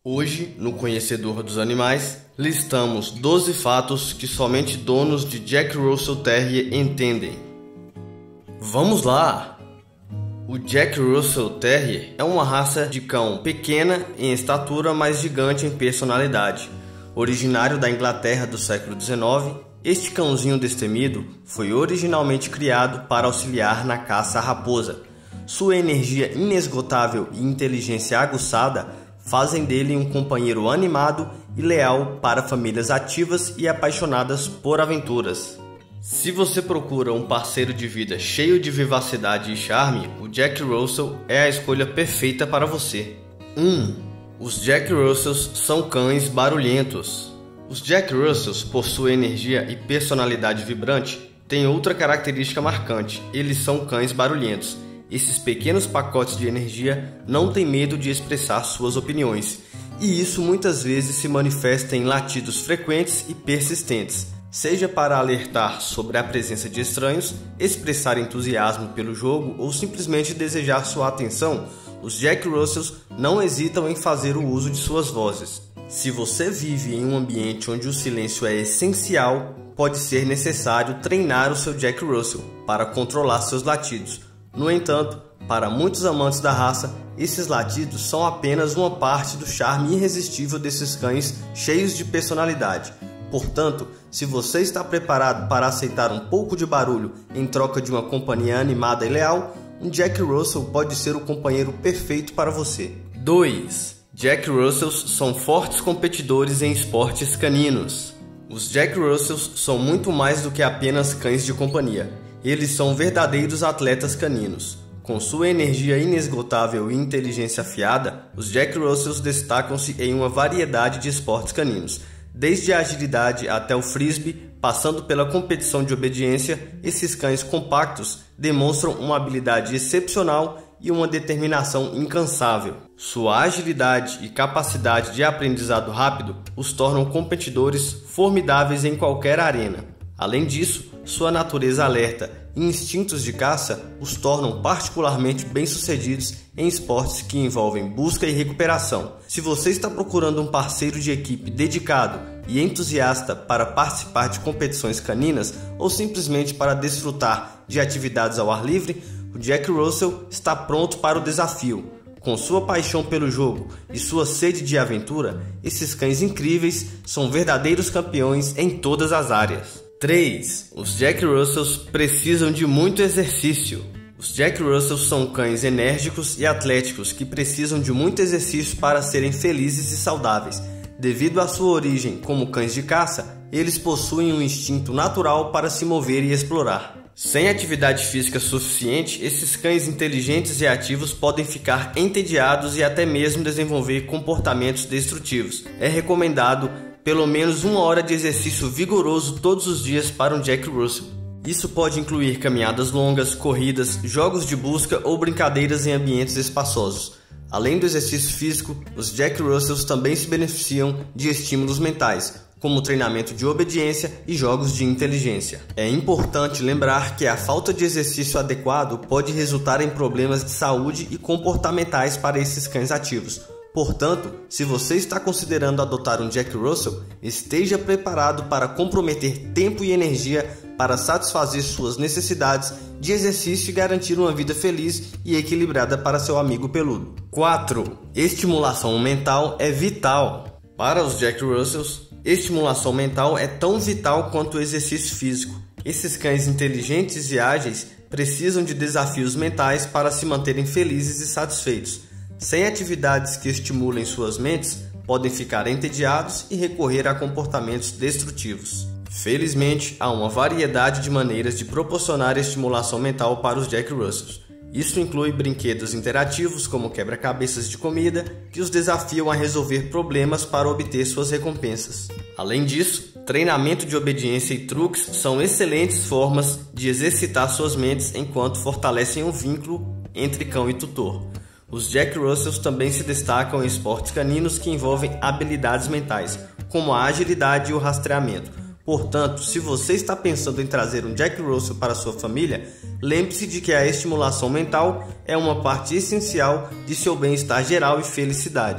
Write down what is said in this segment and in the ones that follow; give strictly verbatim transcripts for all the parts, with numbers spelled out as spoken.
Hoje, no Conhecedor dos Animais, listamos doze fatos que somente donos de Jack Russell Terrier entendem. Vamos lá! O Jack Russell Terrier é uma raça de cão pequena em estatura, mas gigante em personalidade. Originário da Inglaterra do século dezenove, este cãozinho destemido foi originalmente criado para auxiliar na caça à raposa. Sua energia inesgotável e inteligência aguçada fazem dele um companheiro animado e leal para famílias ativas e apaixonadas por aventuras. Se você procura um parceiro de vida cheio de vivacidade e charme, o Jack Russell é a escolha perfeita para você. um. Os Jack Russells são cães barulhentos. Os Jack Russells, por sua energia e personalidade vibrante, têm outra característica marcante: eles são cães barulhentos. Esses pequenos pacotes de energia não têm medo de expressar suas opiniões, e isso muitas vezes se manifesta em latidos frequentes e persistentes, seja para alertar sobre a presença de estranhos, expressar entusiasmo pelo jogo ou simplesmente desejar sua atenção. Os Jack Russells não hesitam em fazer o uso de suas vozes. Se você vive em um ambiente onde o silêncio é essencial, pode ser necessário treinar o seu Jack Russell para controlar seus latidos. No entanto, para muitos amantes da raça, esses latidos são apenas uma parte do charme irresistível desses cães cheios de personalidade. Portanto, se você está preparado para aceitar um pouco de barulho em troca de uma companhia animada e leal, um Jack Russell pode ser o companheiro perfeito para você. dois. Jack Russells são fortes competidores em esportes caninos. Os Jack Russells são muito mais do que apenas cães de companhia. Eles são verdadeiros atletas caninos. Com sua energia inesgotável e inteligência afiada, os Jack Russells destacam-se em uma variedade de esportes caninos. Desde a agilidade até o frisbee, passando pela competição de obediência, esses cães compactos demonstram uma habilidade excepcional e uma determinação incansável. Sua agilidade e capacidade de aprendizado rápido os tornam competidores formidáveis em qualquer arena. Além disso, sua natureza alerta e instintos de caça os tornam particularmente bem-sucedidos em esportes que envolvem busca e recuperação. Se você está procurando um parceiro de equipe dedicado e entusiasta para participar de competições caninas ou simplesmente para desfrutar de atividades ao ar livre, o Jack Russell está pronto para o desafio. Com sua paixão pelo jogo e sua sede de aventura, esses cães incríveis são verdadeiros campeões em todas as áreas. três. Os Jack Russells precisam de muito exercício. Os Jack Russells são cães enérgicos e atléticos que precisam de muito exercício para serem felizes e saudáveis. Devido à sua origem como cães de caça, eles possuem um instinto natural para se mover e explorar. Sem atividade física suficiente, esses cães inteligentes e ativos podem ficar entediados e até mesmo desenvolver comportamentos destrutivos. É recomendado pelo menos uma hora de exercício vigoroso todos os dias para um Jack Russell. Isso pode incluir caminhadas longas, corridas, jogos de busca ou brincadeiras em ambientes espaçosos. Além do exercício físico, os Jack Russells também se beneficiam de estímulos mentais, como treinamento de obediência e jogos de inteligência. É importante lembrar que a falta de exercício adequado pode resultar em problemas de saúde e comportamentais para esses cães ativos. Portanto, se você está considerando adotar um Jack Russell, esteja preparado para comprometer tempo e energia para satisfazer suas necessidades de exercício e garantir uma vida feliz e equilibrada para seu amigo peludo. quatro. Estimulação mental é vital. Para os Jack Russells, estimulação mental é tão vital quanto o exercício físico. Esses cães inteligentes e ágeis precisam de desafios mentais para se manterem felizes e satisfeitos. Sem atividades que estimulem suas mentes, podem ficar entediados e recorrer a comportamentos destrutivos. Felizmente, há uma variedade de maneiras de proporcionar estimulação mental para os Jack Russells. Isso inclui brinquedos interativos como quebra-cabeças de comida, que os desafiam a resolver problemas para obter suas recompensas. Além disso, treinamento de obediência e truques são excelentes formas de exercitar suas mentes enquanto fortalecem o vínculo entre cão e tutor. Os Jack Russells também se destacam em esportes caninos que envolvem habilidades mentais, como a agilidade e o rastreamento. Portanto, se você está pensando em trazer um Jack Russell para sua família, lembre-se de que a estimulação mental é uma parte essencial de seu bem-estar geral e felicidade.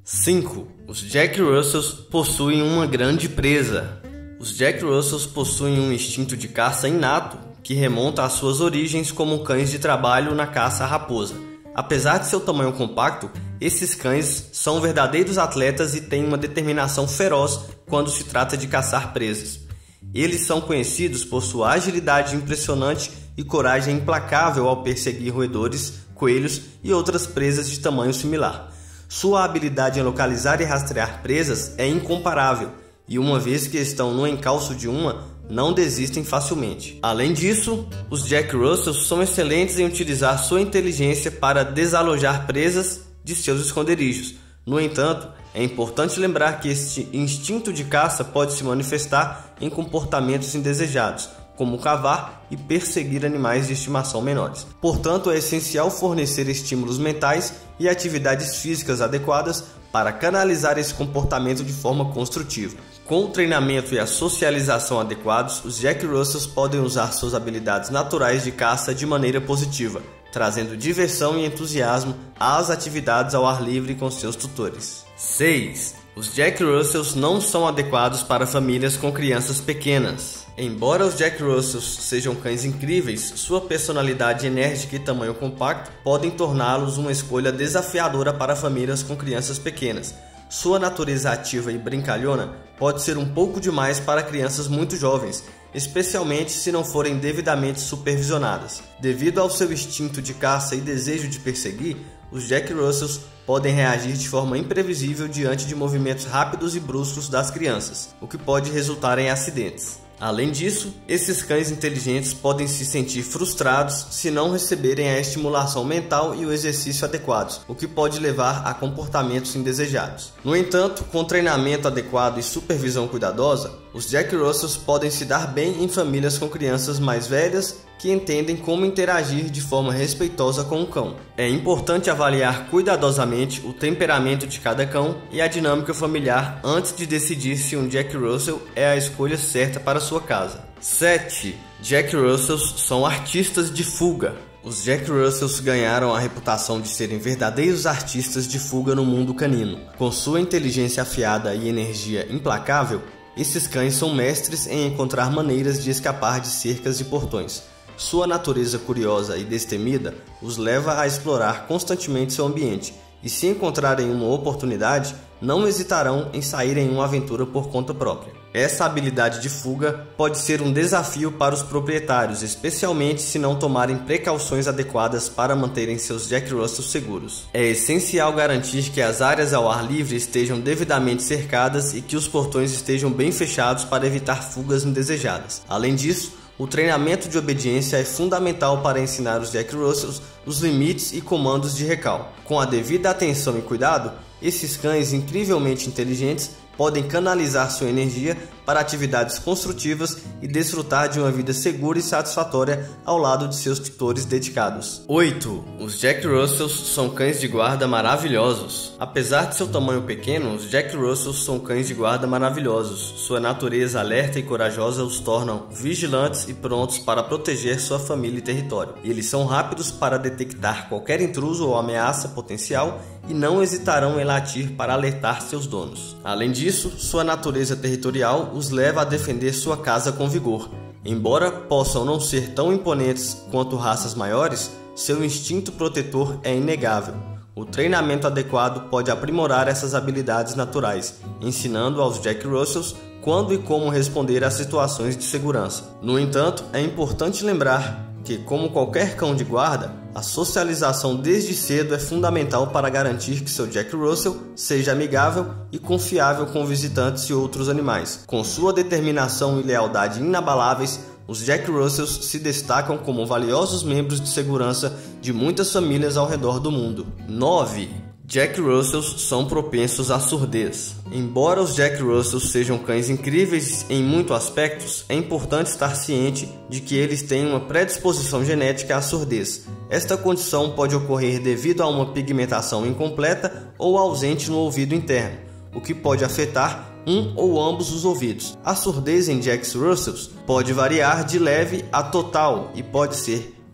cinco. Os Jack Russells possuem uma grande presa. Os Jack Russells possuem um instinto de caça inato que remonta às suas origens como cães de trabalho na caça à raposa. Apesar de seu tamanho compacto, esses cães são verdadeiros atletas e têm uma determinação feroz quando se trata de caçar presas. Eles são conhecidos por sua agilidade impressionante e coragem implacável ao perseguir roedores, coelhos e outras presas de tamanho similar. Sua habilidade em localizar e rastrear presas é incomparável, e uma vez que estão no encalço de uma, não desistem facilmente. Além disso, os Jack Russells são excelentes em utilizar sua inteligência para desalojar presas de seus esconderijos. No entanto, é importante lembrar que este instinto de caça pode se manifestar em comportamentos indesejados, como cavar e perseguir animais de estimação menores. Portanto, é essencial fornecer estímulos mentais e atividades físicas adequadas para canalizar esse comportamento de forma construtiva. Com o treinamento e a socialização adequados, os Jack Russells podem usar suas habilidades naturais de caça de maneira positiva, trazendo diversão e entusiasmo às atividades ao ar livre com seus tutores. seis. Os Jack Russells não são adequados para famílias com crianças pequenas. Embora os Jack Russells sejam cães incríveis, sua personalidade enérgica e tamanho compacto podem torná-los uma escolha desafiadora para famílias com crianças pequenas. Sua natureza ativa e brincalhona pode ser um pouco demais para crianças muito jovens, especialmente se não forem devidamente supervisionadas. Devido ao seu instinto de caça e desejo de perseguir, os Jack Russells podem reagir de forma imprevisível diante de movimentos rápidos e bruscos das crianças, o que pode resultar em acidentes. Além disso, esses cães inteligentes podem se sentir frustrados se não receberem a estimulação mental e o exercício adequados, o que pode levar a comportamentos indesejados. No entanto, com treinamento adequado e supervisão cuidadosa, os Jack Russells podem se dar bem em famílias com crianças mais velhas que entendem como interagir de forma respeitosa com o cão. É importante avaliar cuidadosamente o temperamento de cada cão e a dinâmica familiar antes de decidir se um Jack Russell é a escolha certa para sua casa. sete. Jack Russells são artistas de fuga. Os Jack Russells ganharam a reputação de serem verdadeiros artistas de fuga no mundo canino. Com sua inteligência afiada e energia implacável, esses cães são mestres em encontrar maneiras de escapar de cercas e portões. Sua natureza curiosa e destemida os leva a explorar constantemente seu ambiente, e se encontrarem uma oportunidade, não hesitarão em sair em uma aventura por conta própria. Essa habilidade de fuga pode ser um desafio para os proprietários, especialmente se não tomarem precauções adequadas para manterem seus Jack Russells seguros. É essencial garantir que as áreas ao ar livre estejam devidamente cercadas e que os portões estejam bem fechados para evitar fugas indesejadas. Além disso, o treinamento de obediência é fundamental para ensinar os Jack Russells os limites e comandos de recal. Com a devida atenção e cuidado, esses cães incrivelmente inteligentes podem canalizar sua energia para atividades construtivas e desfrutar de uma vida segura e satisfatória ao lado de seus tutores dedicados. oito. Os Jack Russells são cães de guarda maravilhosos. Apesar de seu tamanho pequeno, os Jack Russells são cães de guarda maravilhosos. Sua natureza alerta e corajosa os tornam vigilantes e prontos para proteger sua família e território. Eles são rápidos para detectar qualquer intruso ou ameaça potencial e não hesitarão em latir para alertar seus donos. Além disso, sua natureza territorial os leva a defender sua casa com vigor. Embora possam não ser tão imponentes quanto raças maiores, seu instinto protetor é inegável. O treinamento adequado pode aprimorar essas habilidades naturais, ensinando aos Jack Russells quando e como responder a situações de segurança. No entanto, é importante lembrar que, como qualquer cão de guarda, a socialização desde cedo é fundamental para garantir que seu Jack Russell seja amigável e confiável com visitantes e outros animais. Com sua determinação e lealdade inabaláveis, os Jack Russells se destacam como valiosos membros de segurança de muitas famílias ao redor do mundo. nove. Jack Russells são propensos à surdez. Embora os Jack Russells sejam cães incríveis em muitos aspectos, é importante estar ciente de que eles têm uma predisposição genética à surdez. Esta condição pode ocorrer devido a uma pigmentação incompleta ou ausente no ouvido interno, o que pode afetar um ou ambos os ouvidos. A surdez em Jack Russells pode variar de leve a total e pode ser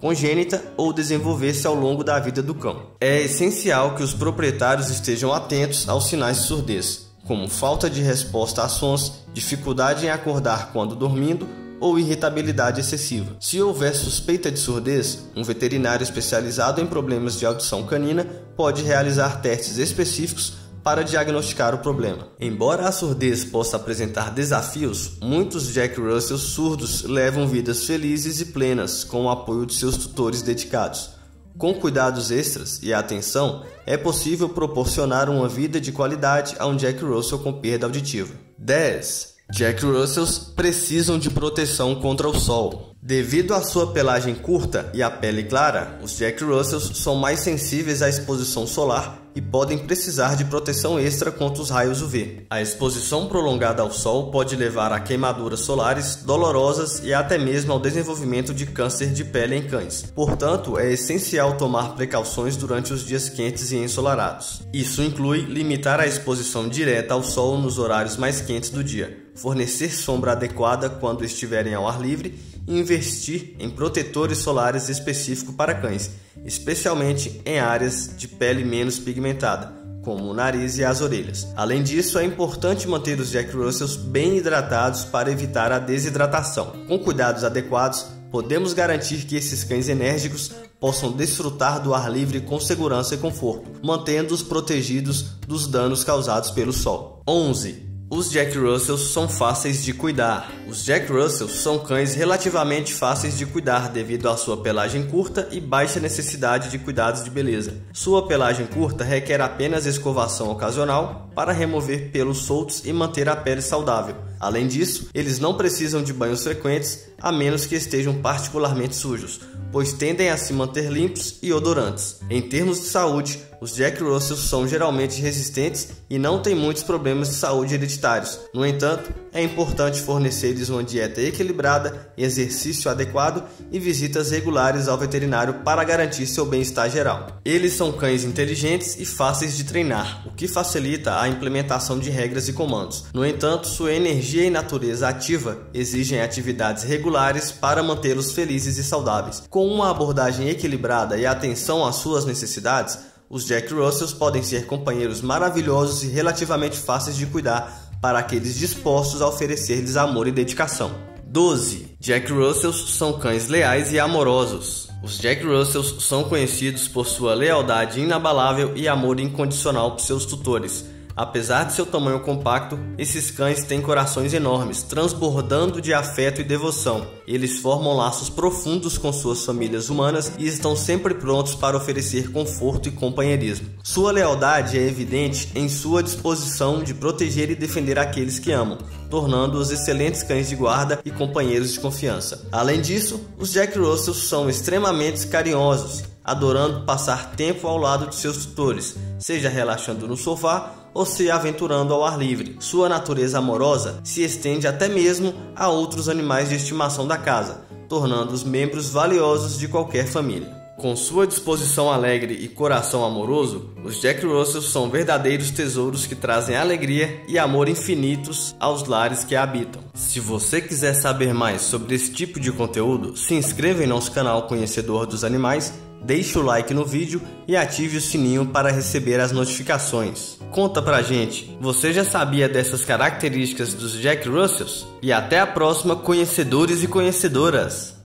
congênita ou desenvolver-se ao longo da vida do cão. É essencial que os proprietários estejam atentos aos sinais de surdez, como falta de resposta a sons, dificuldade em acordar quando dormindo ou irritabilidade excessiva. Se houver suspeita de surdez, um veterinário especializado em problemas de audição canina pode realizar testes específicos para diagnosticar o problema. Embora a surdez possa apresentar desafios, muitos Jack Russells surdos levam vidas felizes e plenas com o apoio de seus tutores dedicados. Com cuidados extras e atenção, é possível proporcionar uma vida de qualidade a um Jack Russell com perda auditiva. dez. Jack Russells precisam de proteção contra o sol. Devido à sua pelagem curta e à pele clara, os Jack Russells são mais sensíveis à exposição solar e podem precisar de proteção extra contra os raios U V. A exposição prolongada ao sol pode levar a queimaduras solares dolorosas e até mesmo ao desenvolvimento de câncer de pele em cães. Portanto, é essencial tomar precauções durante os dias quentes e ensolarados. Isso inclui limitar a exposição direta ao sol nos horários mais quentes do dia, fornecer sombra adequada quando estiverem ao ar livre e investir em protetores solares específicos para cães, especialmente em áreas de pele menos pigmentada, como o nariz e as orelhas. Além disso, é importante manter os Jack Russells bem hidratados para evitar a desidratação. Com cuidados adequados, podemos garantir que esses cães enérgicos possam desfrutar do ar livre com segurança e conforto, mantendo-os protegidos dos danos causados pelo sol. onze. Os Jack Russells são fáceis de cuidar. Os Jack Russells são cães relativamente fáceis de cuidar devido à sua pelagem curta e baixa necessidade de cuidados de beleza. Sua pelagem curta requer apenas escovação ocasional para remover pelos soltos e manter a pele saudável. Além disso, eles não precisam de banhos frequentes, a menos que estejam particularmente sujos, pois tendem a se manter limpos e odorantes. Em termos de saúde, os Jack Russells são geralmente resistentes e não têm muitos problemas de saúde hereditários. No entanto, é importante fornecer-lhes uma dieta equilibrada, exercício adequado e visitas regulares ao veterinário para garantir seu bem-estar geral. Eles são cães inteligentes e fáceis de treinar, o que facilita a implementação de regras e comandos. No entanto, sua energia e natureza ativa exigem atividades regulares para mantê-los felizes e saudáveis. Com uma abordagem equilibrada e atenção às suas necessidades, os Jack Russells podem ser companheiros maravilhosos e relativamente fáceis de cuidar para aqueles dispostos a oferecer-lhes amor e dedicação. doze. Jack Russells são cães leais e amorosos. Os Jack Russells são conhecidos por sua lealdade inabalável e amor incondicional por seus tutores. Apesar de seu tamanho compacto, esses cães têm corações enormes, transbordando de afeto e devoção. Eles formam laços profundos com suas famílias humanas e estão sempre prontos para oferecer conforto e companheirismo. Sua lealdade é evidente em sua disposição de proteger e defender aqueles que amam, tornando-os excelentes cães de guarda e companheiros de confiança. Além disso, os Jack Russells são extremamente carinhosos, adorando passar tempo ao lado de seus tutores, seja relaxando no sofá ou se aventurando ao ar livre. Sua natureza amorosa se estende até mesmo a outros animais de estimação da casa, tornando-os membros valiosos de qualquer família. Com sua disposição alegre e coração amoroso, os Jack Russells são verdadeiros tesouros que trazem alegria e amor infinitos aos lares que habitam. Se você quiser saber mais sobre esse tipo de conteúdo, se inscreva em nosso canal Conhecedor dos Animais, deixe o like no vídeo e ative o sininho para receber as notificações. Conta pra gente, você já sabia dessas características dos Jack Russells? E até a próxima, conhecedores e conhecedoras!